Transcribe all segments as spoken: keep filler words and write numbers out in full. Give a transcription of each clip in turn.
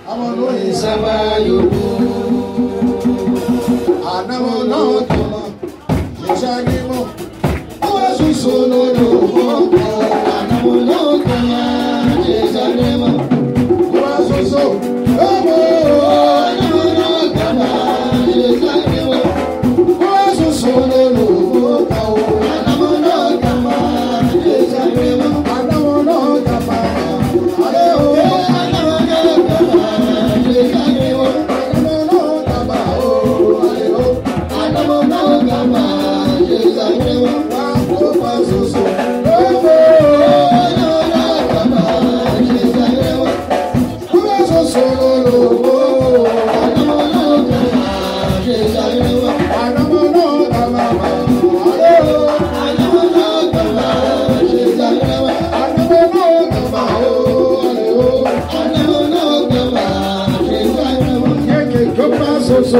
Amonu isaba yubu. Anamo no toma. Yeshagimo. Oasu solo no. Anamo no toma. Yeshagimo. Oasu solo. Anamo no toma. Yeshagimo. Oasu solo no. Anamo no toma. Yeshagimo. Anamo no toma. So so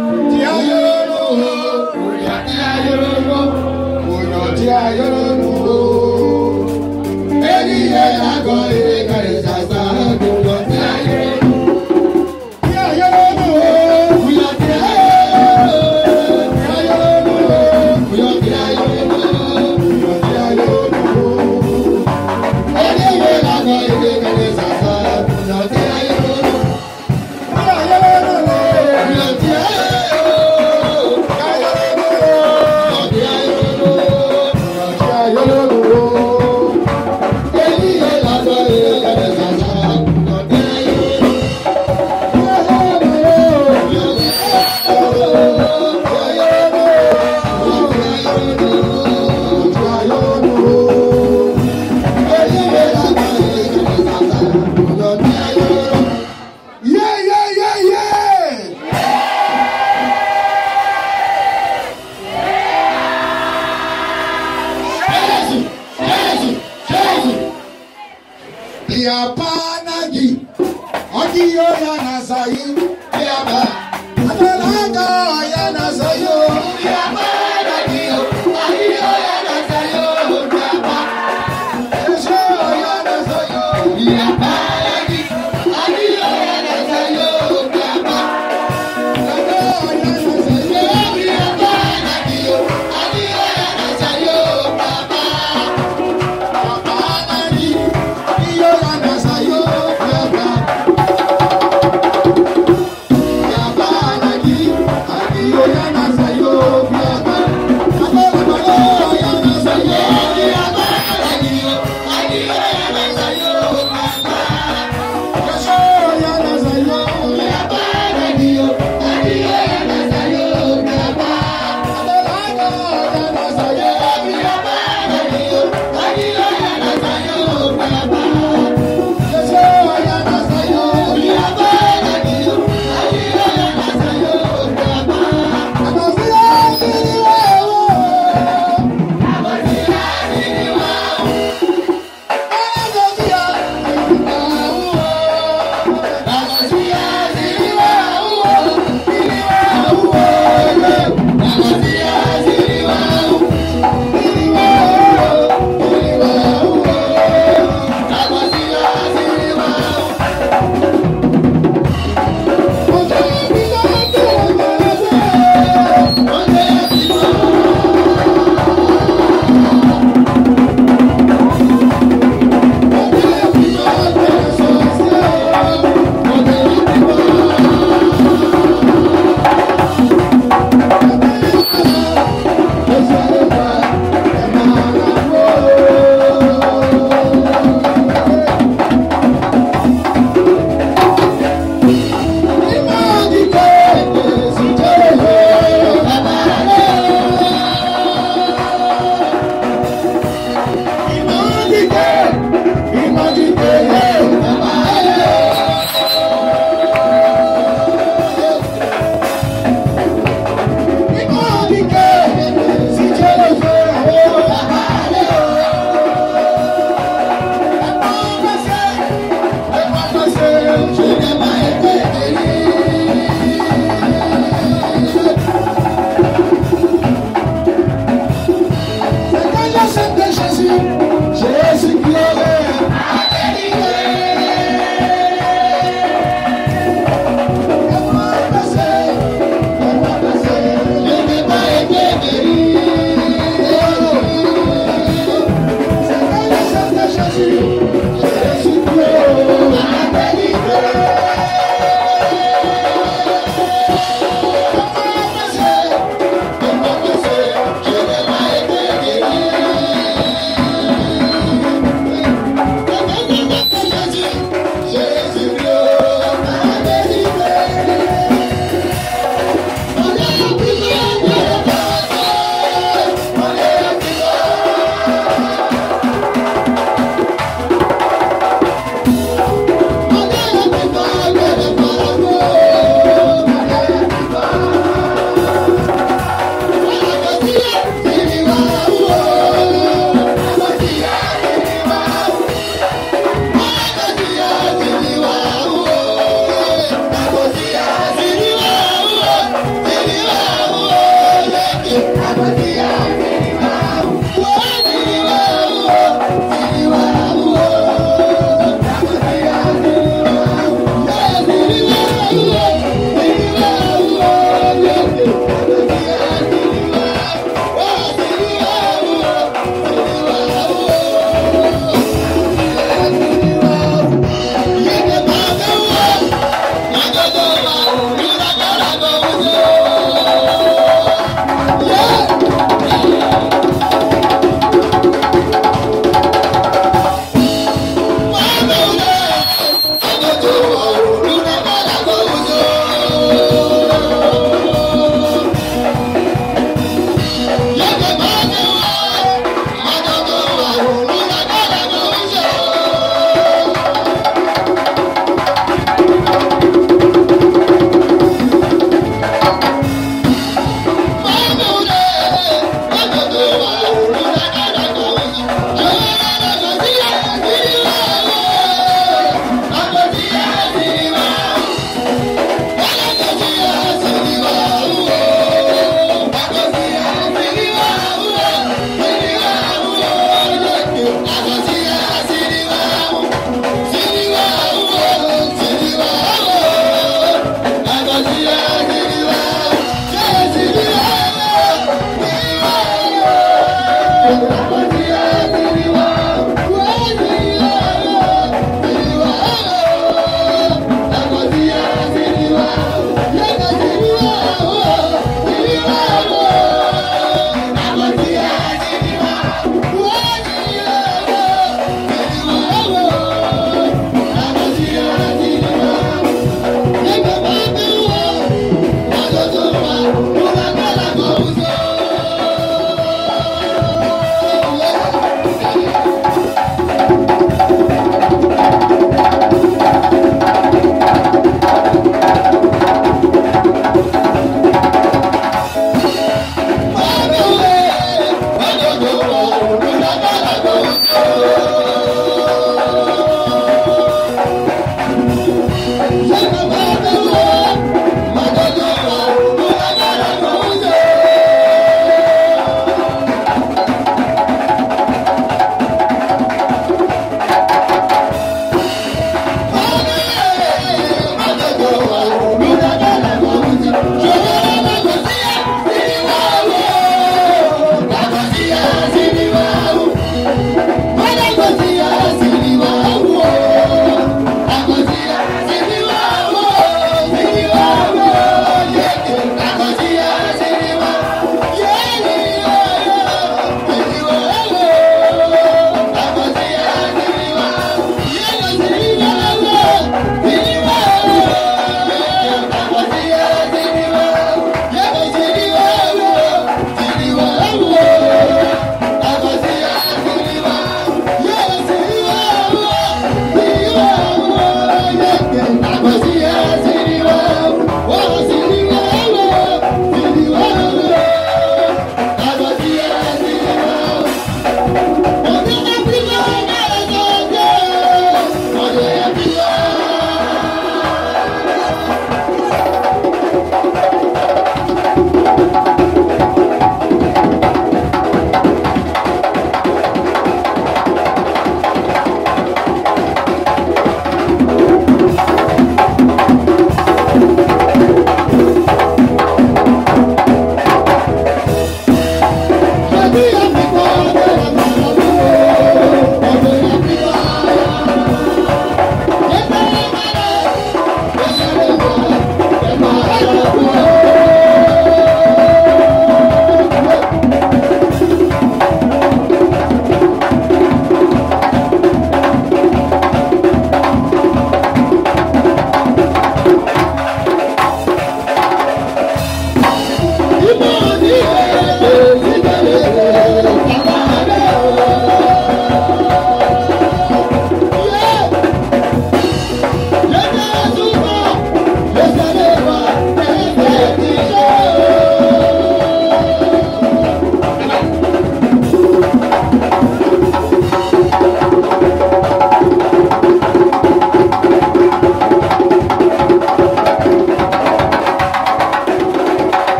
Ayolo Yapanagi, Odio Yanasayi, Yaba, Adelaga Yanasayo, Yapanagi, Odio Yanasayo, Yaba, Yesho Yanasayo, Yapanagi, Odio Yanasayo, Yaba, Adelaga Yanasayo, Yapanagi, Odio Yanasayo, Yaba, Yapanagi, Odio Yanasayo, Yaba.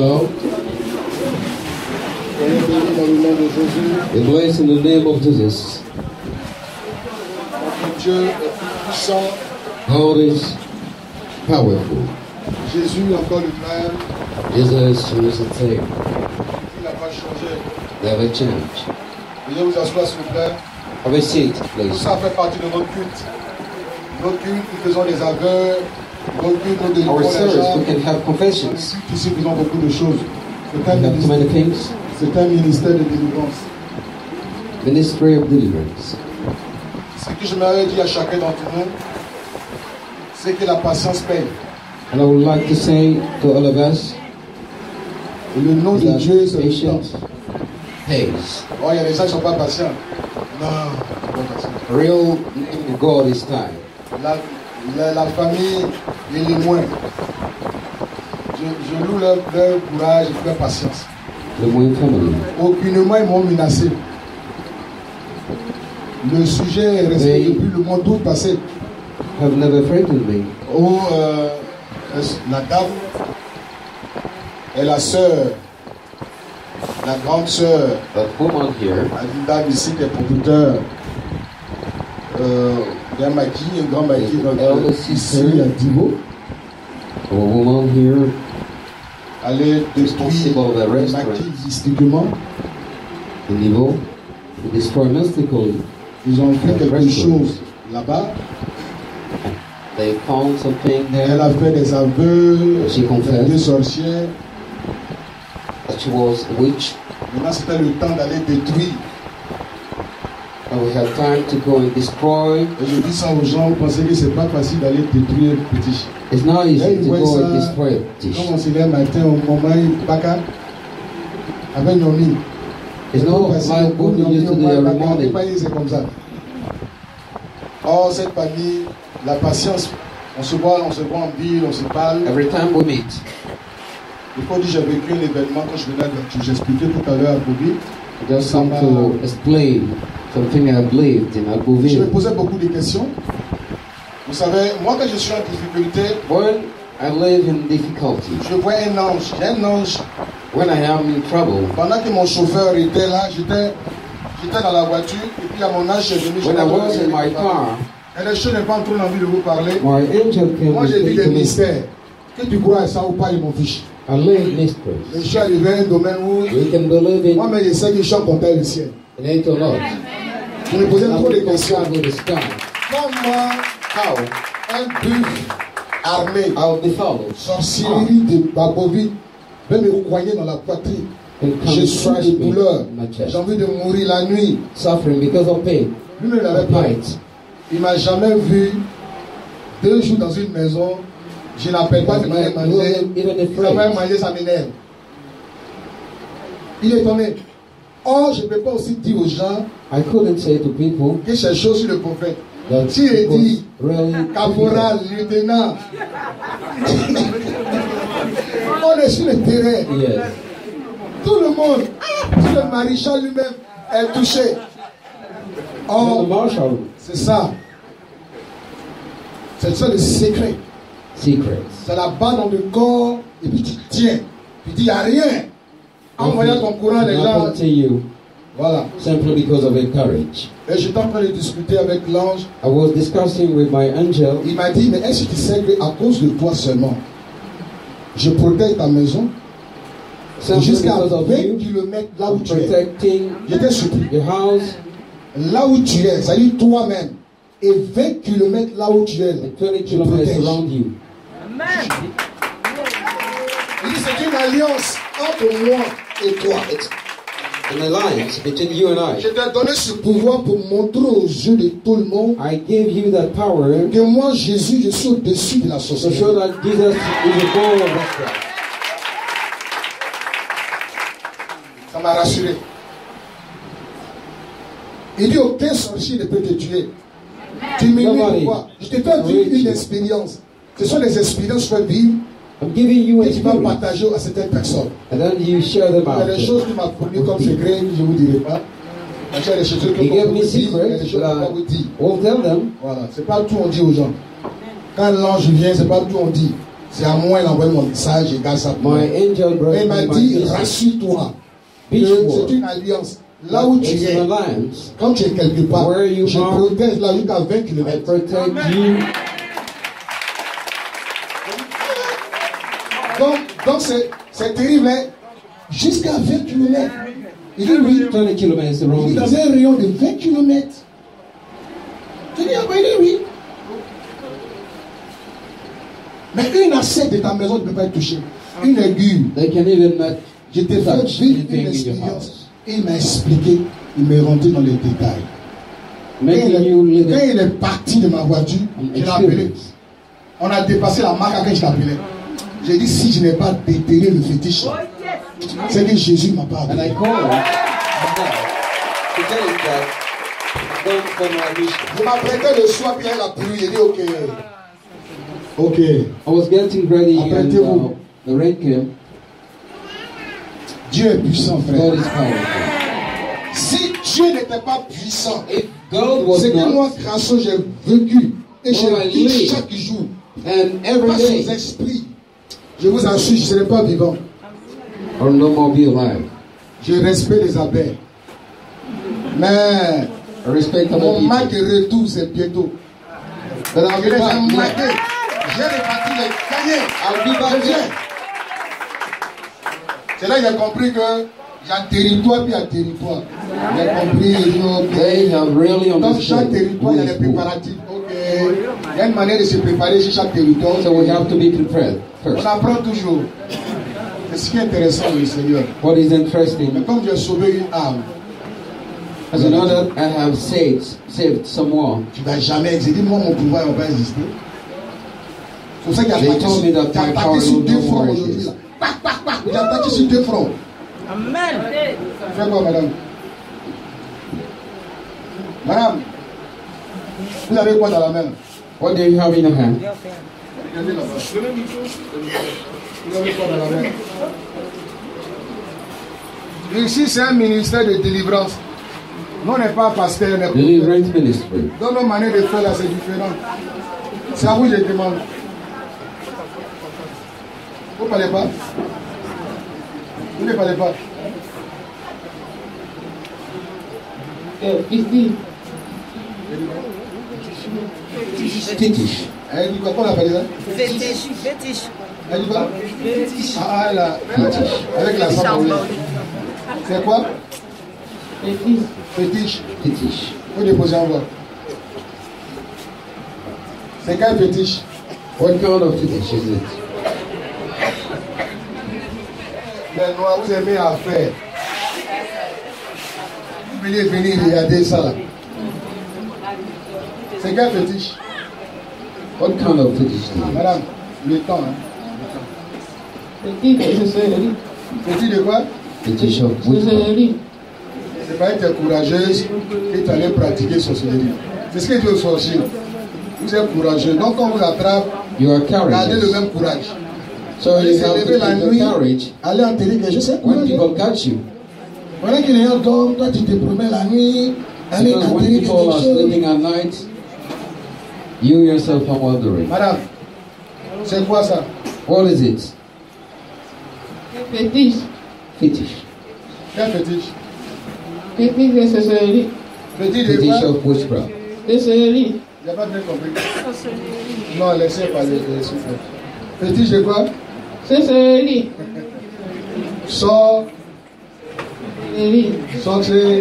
Hello. Be blessed in the name of Jesus. Dieu est puissant. God is powerful. Jésus est encore le même. Jesus is the same. Il n'a pas changé. Never change. Veuillez vous asseoir s'il vous plaît. Have a seat, Tout please. ça fait partie de notre culte. Notre culte, nous faisons des aveux. Notre culte, nous délivrons Our les service, gens. we can have confessions. Ici, nous faisons beaucoup de choses. C'est We un, have too many ministère, things. c'est un ministère de délivrance. Ministry of deliverance. Ce que je m'avais dit à chacun d'entre nous, c'est que la patience paye. And I would like to say to all of us Et le nom de that Dieu, c'est le temps. patience pays. Oh, il y a des gens qui ne sont pas patients. Non, ils ne sont pas patients. Real name of God is time. La, la, la famille, les témoins. Je, je loue leur, leur courage et leur patience. The Moon family. Aucunement ils m'ont menacé. Le sujet est resté Mais- depuis le mois d'août passé. Have never threatened me. Où euh, la dame et la sœur, la grande sœur, That woman here, une dame ici qui est producteur, euh, il y a Maki, un grand Maki, donc Elder ici sister. il y a Divo, a woman here, allait Responsible détruire of the le restaurant. Maki mystiquement. the evil, to destroy mystically. Ils ont fait the quelque restaurant. chose là-bas. They found something Elle a there fait des aveux, She confessed. des sorcières. that she was a witch, Maintenant, c'était le temps d'aller détruire. and we had time to go and destroy. Et je dis ça aux gens, vous pensez que c'est pas facile d'aller détruire le petit chien. It's not easy Hey, to ouais, go ça- and destroy a Quand dish. on se lève matin, au moment où Baka, avec Nomi, It's not like what we used to do every morning. c'est comme ça. Or, cette famille, la patience, on se voit, on se voit en ville, on se parle. Every time we meet, Il faut dire, j'ai vécu un événement quand je venais, de- j'expliquais tout à l'heure à Bobby. just some to explain something I believed in. I Je me believe. posais beaucoup de questions. Vous savez, moi quand je suis en difficulté, When I live in difficulty, je vois un ange. Il y a un ange. when I am in trouble, Pendant que mon chauffeur était là, j'étais, j'étais dans la voiture, et puis il y a mon ange qui est venu. when j'étais I en train was de- in my car, Et le chien n'est pas trop envie de vous parler. my angel came Moi to j'ai vu speak des to me. mystères. Que tu crois à ça ou pas, ils m'en fiche. I live Le mysteries. chien arrivé à un domaine où, We can believe moi in mais je sais que je suis en contact le ciel. an angel or not. Je me posais I trop de will questions. concern with the sky. Comme moi, How un buff armé, I'll be followed. sorcellerie de Babovi, peut me croyer dans la poitrine. And Je come suis crush de me douleur. in my chest. J'ai envie de mourir la nuit. Suffering because of pain. Lui-même, il avait At peur. night. Il m'a jamais vu deux jours dans une maison. Je n'appelle pas, je m'allais manger. Even Ça m'a afraid. manger, ça m'énerve. Il est étonné. Or, je ne peux pas aussi dire aux gens I couldn't say to people que c'est chaud sur le prophète. that Si il it was dit really caporal, lieutenant, on est sur le terrain. Yes. Tout le monde, tout le maréchal lui-même est touché. And the Or, marshal c'est ça. C'est ça le secret. secrets. C'est la balle dans le corps et puis tu tiens. Puis il n'y a rien. En voyant ton courant, les gens. Nothing to you Voilà. simply because of your courage. Et j'étais en train de discuter avec l'ange. I was discussing with my angel. Il m'a dit, mais est-ce que tu sais qu'à cause de toi seulement, je protège ta maison Simply jusqu'à because of vingt you, kilomètres là où I'm tu es. protecting J'étais surpris. your house Là où tu es, c'est-à-dire toi-même, et vingt kilomètres là où tu es, and twenty je kilometers protège. around you. Il dit, c'est une alliance entre moi et toi. It's an alliance between you and I. Je t'ai donné ce pouvoir pour montrer aux yeux de tout le monde I gave you that power que moi, Jésus, je suis au-dessus de la to show sorcellerie. that Jesus is the goal of this. Ça m'a rassuré. Il dit, aucun sorcier ne peut te tuer. Tu me Nobody. dis pourquoi? Je te fais vivre une expérience. Ce sont des expériences que je fais vivre I'm giving you et tu vas experience, partager à certaines personnes. and then you share them Il y a out. des choses qui m'ont fourni comme secret, je ne vous dirai pas. Il y a des choses que He je peux gave vous me dire, il y a secrets des choses que je that ne peux pas I vous dire. won't tell them. Voilà, c'est pas tout on dit aux gens. Quand l'ange vient, c'est pas tout on dit. C'est à moi, il a envoyé mon message, je garde ça pour moi. My angel brought Et il me m'a my dit, message. rassure-toi. Be que sure. C'est une alliance. Là où tu It's es, an alliance. quand tu es quelque part, Where you je are, protège là jusqu'à vingt I kilomètres. protect you. Donc, donc c'est, c'est terrible, hein? Jusqu'à vingt kilomètres. Il dit oui. twenty kilometers Il around dit dans you. un rayon de vingt kilomètres. Je dis, ah ben il dit oui. Mais une assiette de ta maison ne peut pas être touchée. Une aiguille. They can even not Je t'ai fait touch vivre anything une in your expérience. house. Et il m'a expliqué, il m'est rentré dans les détails. Quand Making il, you est, live quand it. il est parti de ma voiture, An je l'ai appelé. experience. On a dépassé la marque à laquelle je l'appelais. J'ai dit, si je n'ai pas déterré le fétiche, c'est que Jésus m'a pas And I appelé. called him to tell him that don't come my mission. Je m'apprêtais le soir, puis il a plu. J'ai dit, ok. Ok. I was getting ready and Apprêtez-vous. uh, the rain came. Dieu est puissant, frère. God is powerful. Si Dieu n'était pas puissant, If God was c'est que not, moi, grâce à j'ai vécu et je Oh, I vis live. chaque jour, and every pas sans day, esprit, je vous assure, je ne serai pas vivant. or no more be alive. Je respecte les abeilles. Mais I respect other mon match people. de retour, c'est bientôt. But I'll Je be les ai back. marqués. Yeah. J'ai réparti les gagnés. I'll be back. Je viens. Yeah. C'est là que j'ai compris que il y a territoire puis il y a territoire. J'ai compris, j'ai dit, They ok. have really Dans understood chaque territoire, il y a who les is who. préparatifs. Ok. Il y a une manière de se préparer sur chaque territoire. So we have to be prepared On first. apprend toujours. C'est ce qui est intéressant, le Seigneur. What is Mais interesting, comme j'ai sauvé une âme, as you know that I have saved saved someone. tu ne vas jamais exister. Moi, mon pouvoir ne va pas exister. C'est pour ça qu'il y a They attaqué told me that sur- my j'ai power attaqué sur will deux no fronts more aujourd'hui. exist. là. Pac, pac, pac. J'ai attaqué sur deux fronts. Amen. Fais quoi, madame? Madame, vous avez quoi dans la main? What do you have in your hand? Regardez là-bas. Vous avez quoi dans la main? Ici, c'est un ministère de délivrance. Nous, on n'est pas pasteur, on est prophète. Deliverance ministry. Dans nos manières de faire là, c'est différent. C'est à vous que je demande. Vous ne parlez pas? Vous ne parlez pas? Titish. Elle dit quoi? Comment on appelle ça? Fétiche. Fétiche. Elle dit quoi? Ah, elle a. Avec la sang. C'est quoi? Fétiche. Titish. Vous déposez en voix. C'est quel fétiche? What kind of titish is it? Les noirs, vous aimez à faire. Vous venez venir regarder ça là. C'est quel fétiche? What kind of titish is it? Madame, le temps. Hein. Fétiche de quoi? Titish of witchcraft. C'est pas être courageuse que tu allais pratiquer sorcellerie. C'est ce que dit aux sorciers. Vous êtes courageux. Donc quand on vous attrape, You are gardez le courageous. même courage. So Allez you se have to lever la keep nuit, the courage aller enterrer quelque chose, c'est when courageux. people catch you. Pendant que les gens dorment, toi tu te promets la nuit, aller Because when enterrer people are quelque chose. sleeping at night, you yourself are wondering, Madame, c'est quoi ça? what is it? Fétiche. Fetish. Quel fétiche? Fétiche de sorcellerie. Fétiche de Fetish quoi? of witchcraft. De sorcellerie. J'ai pas bien compris. Non, laissez parler, s'il vous plaît. Fétiche de quoi? Sorcellerie. Sort, Sorcellerie. sorcier.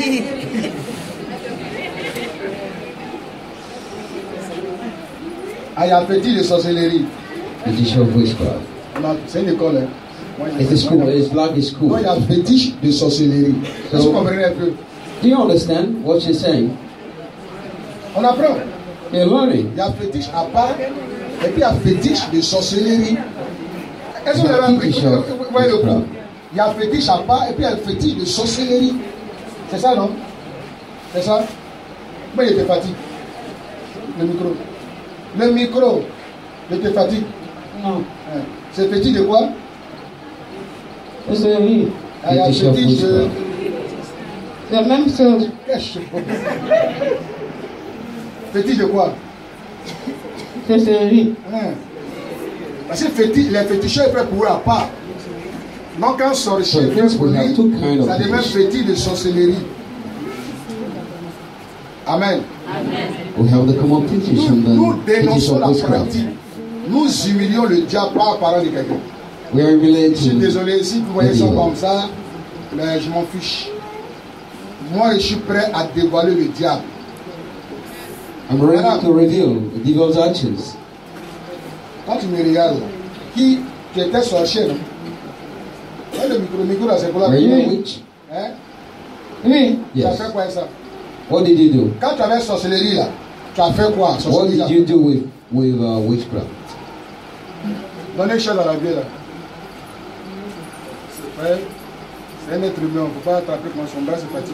Ah, il y a fétiche de sorcellerie. Fetish of witchcraft. Non, c'est une école. Hein. Moi, It's a school. It's like a Moi, school. il y a fétiche de sorcellerie. Est-ce que vous comprenez un peu? Do you understand what she's saying? On apprend. You're learning. Il y a fétiche à part, et puis il y a fétiche de sorcellerie. Est-ce que vous avez appris? Fétiche Vous of voyez le coup? witchcraft. Il y a fétiche à part, et puis il y a le fétiche de sorcellerie. C'est ça, non? C'est ça? Moi, il te fatigue. Le micro. Le micro. Il te fatigue. Non. Hein. C'est fétiche de quoi? Sorcellerie. Ah, il y a Fétiche of fétiche de... witchcraft. C'est la même chose. Fétiche de quoi? Sorcellerie. Hein. Parce que féti- les féticheurs peuvent pouvoir à part. Donc un sorcier So fait friends, pour we have lui, two kind ça of devient fetish. fétiche de sorcellerie. Amen. We have the common fetish Nous, and nous the fetish dénonçons of la witchcraft. pratique. Nous humilions le diable par la parole de quelqu'un. We are Je suis relating. désolé, si vous voyez ça comme ça, mais je m'en fiche. Moi, je suis prêt à dévoiler le diable. I'm ready to reveal the devil's actions. Quand tu me regardes, qui, qui était sorcier, non? Ouais, le micro, le micro là, c'est pour la Were you a hein? witch? Oui. Tu as Yes. fait quoi ça? What did you do? Quand tu avais sorcellerie là, tu as fait quoi? What Sorcellerie did là. you do with with uh, witchcraft? Donnez une chose à la bière là. Ouais. C'est un être humain, il ne faut pas attraper comme son bras, c'est fatigué.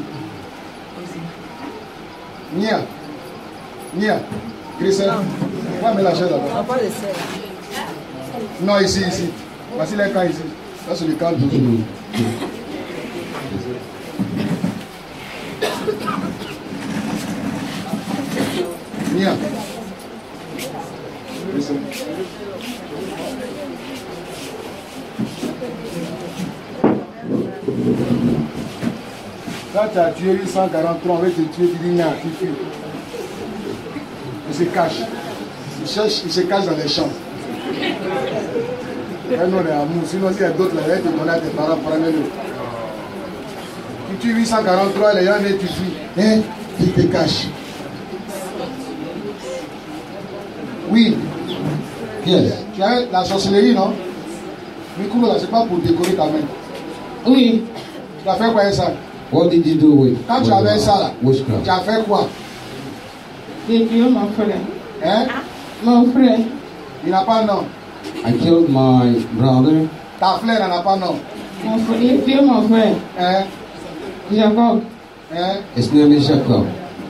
Nia. Nia. Grisel. On va mettre la chaise On là-bas. va pas le sel. Non, ici, ici. Voici les camps ici. Ça, c'est le camp de Nia. Grisel. Quand tu as tué huit cent quarante-trois, on va te tuer, tu dis non, tu fuis. Il se cache. Il cherche, il se cache dans les champs. Un nom d'amour. Sinon, s'il y a d'autres là, il va te donner à tes parents, prenez-le. Tu tues huit cent quarante-trois, les gens viennent, tu fuis. Mais il te cache. Oui. Yes. Tu as la sorcellerie, non? Micro là, c'est pas pour décorer ta main. Oui. Tu as fait quoi avec ça? What did you do with, Quand with tu avais uh, ça là, witchcraft? tu as fait quoi? J'ai tué mon frère. Hein? Mon frère. Il n'a pas non. I killed my brother. Ta fleur n'a pas non. Mon frère. J'ai tué mon frère. Hein? Jacob. Hein? His name is Jacob.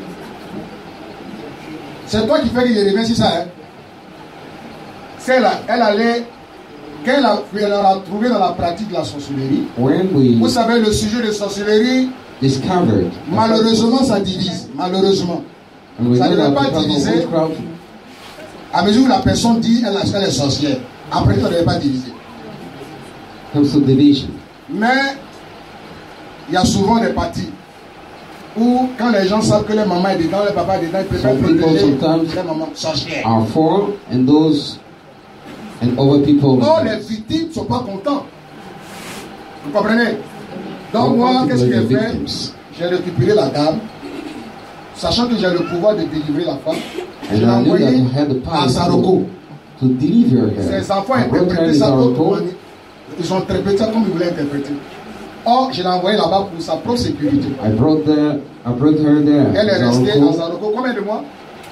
C'est toi qui fais que je reviens sur ça. Hein? Celle-là, elle allait. Quand elle a, elle a trouvé dans la pratique de la sorcellerie, When we vous savez, le sujet de sorcellerie, discovered, malheureusement, ça divise. Malheureusement. and we ça know ne veut that pas because of diviser. witchcraft À mesure où la personne dit elle, elle est sorcière, après ça ne devait pas diviser. comes to division. Mais il y a souvent des parties où, quand les gens savent que leur maman est dedans, leur papa est dedans, ils préfèrent Some people protéger sometimes leur maman sorcière. are for, and those and other people. Oh, les victimes ne sont pas contents. Vous comprenez? Donc, moi, qu'est-ce que j'ai fait? victims. J'ai récupéré la dame, sachant que j'ai le pouvoir de délivrer la femme. Je l'ai And I knew that envoyée I had the à power Zaroko. to, to deliver her. Ses enfants I brought her interprétaient in ça comme Zaroko. ils ont interprété ça comme ils voulaient interpréter. Or, je l'ai envoyée là-bas pour sa propre sécurité. I brought there, I brought her there. Elle est in restée à Zaroko, Zaroko combien de mois?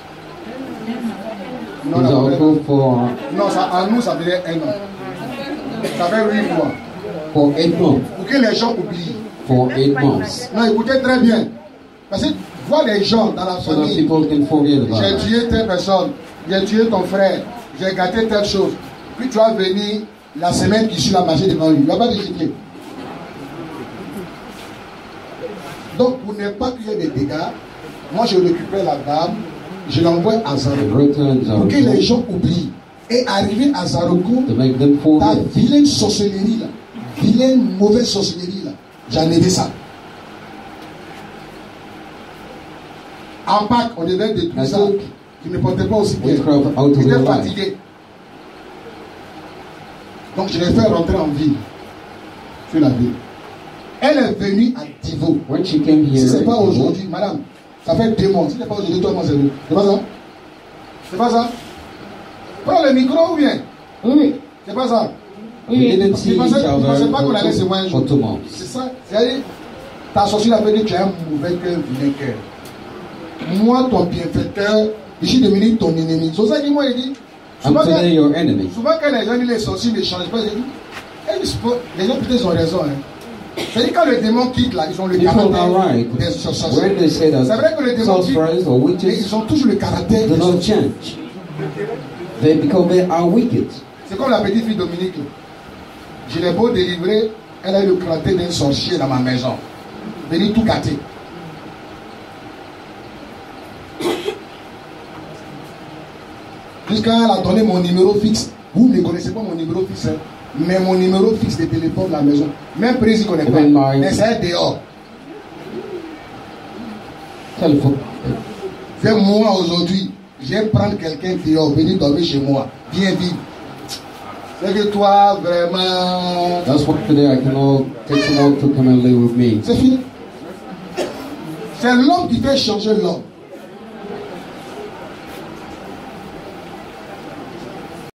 Non, in la Zaroko for non ça, à nous, ça faisait un an. Ça fait huit mois. for eight months. Pour que les gens oublient. For eight months, Non, écoutez très bien. Parce que voir des gens dans la so that famille, people can forget about j'ai it. tué telle personne, j'ai tué ton frère, j'ai gâté telle chose. Puis tu vas venir la semaine qui suit la marcher devant lui. Il ne va pas déchiquer. Donc, pour ne pas qu'il y ait des dégâts, moi je récupère la dame, je l'envoie à I Zaroko. brought her in Pour que les Zaroko gens oublient. Et arrivé à Zaroko, to make them ta forget. vilaine sorcellerie là, vilaine mauvaise sorcellerie là, j'en ai dit ça. En Pâques, on devait détruire I ça. took Tu ne portais pas aussi bien. witchcraft out of Tu their étais life. fatigué. Donc je l'ai fait rentrer en ville. Sur la ville. Elle est venue à Divo. When she came here, Si ce n'est pas aujourd'hui, madame, ça fait deux mois. Si ce n'est pas aujourd'hui, toi, moi, c'est vrai. C'est pas ça? C'est pas ça? Prends le micro ou bien? Oui. C'est pas ça? we Oui. didn't Tu see each pensais, tu other pensais pas qu'on for allait se voir un two, jour. for two months. C'est ça. C'est-à-dire, ta sorcière a fait que tu as un mauvais cœur, vilain cœur. Moi, ton bienfaiteur, je suis devenu ton ennemi. C'est ça que moi, il dit. I'm Souvent, today quand, your enemy. souvent, quand les gens disent les sorciers ne changent pas, je dis, eh, c'est pas- les gens peut-être ont raison. Hein. C'est-à-dire, quand le démon quitte là, ils ont le People are caractère right des sorciers. when they say C'est vrai que le that démon quitte, sorcerers or mais witches ils ont toujours le caractère do des not sorciers. change. They because they are wicked. C'est comme la petite fille Dominique. là. Je l'ai beau délivrer, elle a eu le caractère d'un sorcier dans ma maison. Venir tout gâter. Jusqu'à elle a donné mon numéro fixe Vous ne connaissez pas mon numéro fixe, hein, mais mon numéro fixe de téléphone de la maison, même président ne connaît pas, Even my- mais c'est dehors. Telephone. C'est moi aujourd'hui, je vais prendre quelqu'un dehors, venir dormir chez moi, bien vivre. C'est que toi, vraiment, That's what today I cannot get someone to come and live with me. c'est fini. C'est l'homme qui fait changer l'homme.